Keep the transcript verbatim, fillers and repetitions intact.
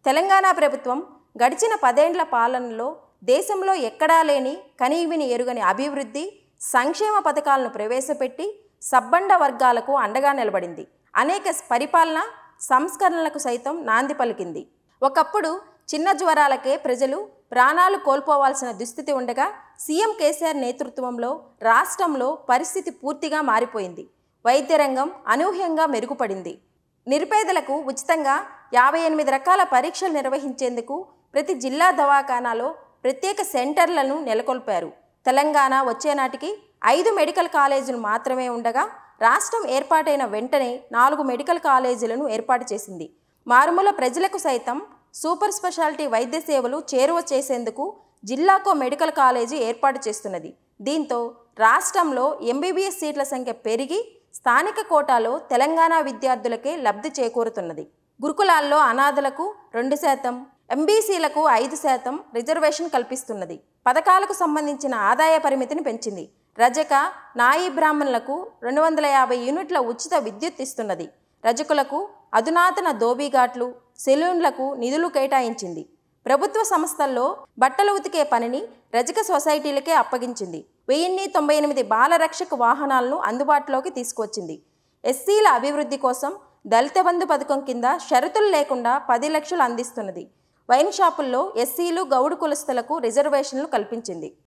తెలంగాణ ప్రభుత్వం గడిచిన పదేండ్ల పాలనలో దేశంలో ఎక్కడా లేని కనీవిని ఎరుగని అభివృద్ధి సంక్షేమ పథకాలను ప్రవేశపెట్టి సబ్బండ వర్గాలకు అండగా నిలబడింది. అనేక పరిపాలన సంస్కరణలకు సైతం నాంది పలికింది. ఒకప్పుడు చిన్న జ్వరాలకే ప్రజలు ప్రాణాలు కోల్పోవాల్సిన దుస్థితి ఉండగా సీఎం కేసీఆర్ నేతృత్వంలో రాష్ట్రంలో పరిస్థితి పూర్తిగా మారిపోయింది. వైద్య రంగం అనూహ్యంగా మెరుగుపడింది. నిరుపేదలకు ఉచితంగా యాభై ఎనిమిది రకాల పరీక్షలు నిర్వహించేందుకు ప్రతి జిల్లా దవాఖానాలో ప్రత్యేక సెంటర్లను నెలకొల్పారు. తెలంగాణ వచ్చే నాటికి ఐదు మెడికల్ కాలేజీలు మాత్రమే ఉండగా రాష్ట్రం ఏర్పాటైన వెంటనే నాలుగు మెడికల్ కాలేజీలను ఏర్పాటు చేసింది. మారుమూల ప్రజలకు సైతం సూపర్ స్పెషాలిటీ వైద్య సేవలు చేరువ చేసేందుకు జిల్లాకో మెడికల్ కాలేజీ ఏర్పాటు చేస్తున్నది. దీంతో రాష్ట్రంలో ఎంబీబీఎస్ సీట్ల సంఖ్య పెరిగి స్థానిక కోటాలో తెలంగాణ విద్యార్థులకే లబ్ధి చేకూరుతున్నది. గురుకులాల్లో అనాథలకు రెండు శాతం, ఎంబీసీలకు ఐదు శాతం రిజర్వేషన్ కల్పిస్తున్నది. పథకాలకు సంబంధించిన ఆదాయ పరిమితిని పెంచింది. రజక, నాయి బ్రాహ్మణులకు రెండు వందల యాభై యూనిట్ల ఉచిత విద్యుత్ ఇస్తున్నది. రజకులకు అధునాతన దోబీఘాట్లు, సెలూన్లకు నిధులు కేటాయించింది. ప్రభుత్వ సంస్థల్లో బట్టలు ఉతికే పనిని రజక సొసైటీలకే అప్పగించింది. వెయ్యిన్ని తొంభై ఎనిమిది బాలరక్షక వాహనాలను అందుబాటులోకి తీసుకొచ్చింది. ఎస్సీల అభివృద్ధి కోసం దళిత బంధు పథకం కింద షరతులు లేకుండా పది లక్షలు అందిస్తున్నది. వైన్ షాపుల్లో ఎస్సీలు, గౌడు కులస్తులకు రిజర్వేషన్లు కల్పించింది.